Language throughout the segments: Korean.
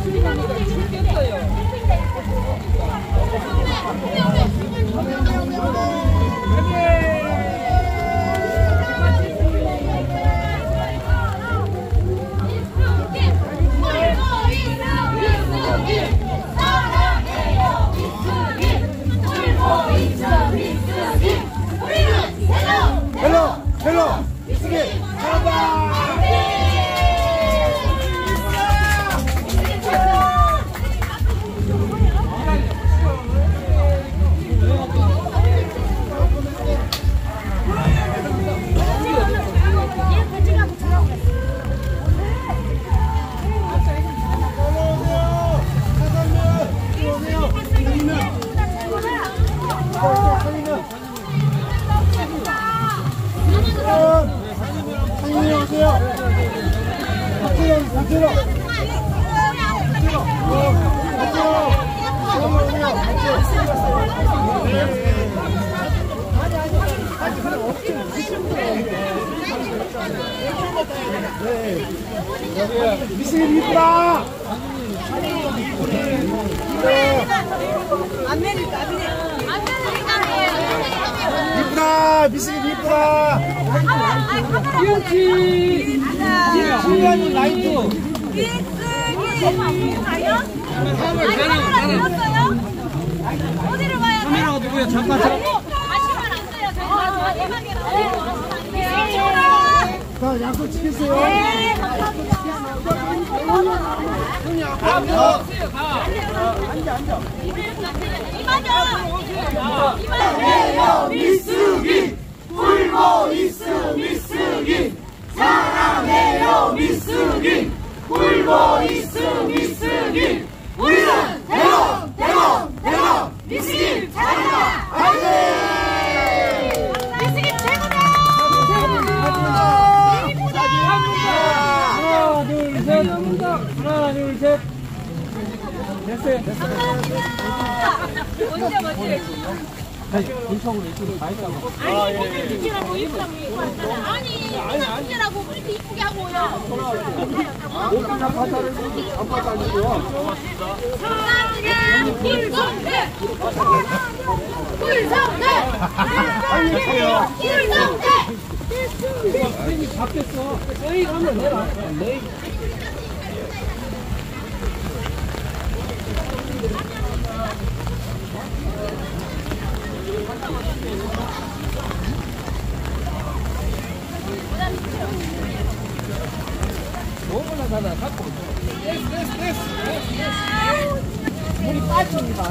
헬로 미쓰기 잘한다. 상인이 오세요. 박재영, 미쓰기 이쁘다. 이쁘다. 미쓰기 이쁘다. 이렇게 중요한 라이트. 어디를 가야 돼? 카메라가 누구야? 잠깐. 가시면 안 돼요. 자, 약속 지키세요. 네, 감사합니다. 사랑해요 미쓰기 울고 있어 미쓰기 사랑해요 미쓰기 울고 있어 미쓰기 우리는 대롱 미쓰기 잘한다 화이팅 미쓰기 최고다. 하나, 둘, 셋. 하나, 둘, 셋. 됐어요. 멋져. 인척으로 이쪽으로 가 있다고. 아니, 이쁘라고 아니, 언제라고 그렇게 이쁘게 하고요. 선생님 바뀌었어. 저희 가면 내가. 너무나 다 갖고 물이 빠집니다.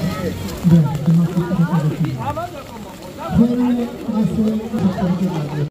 네,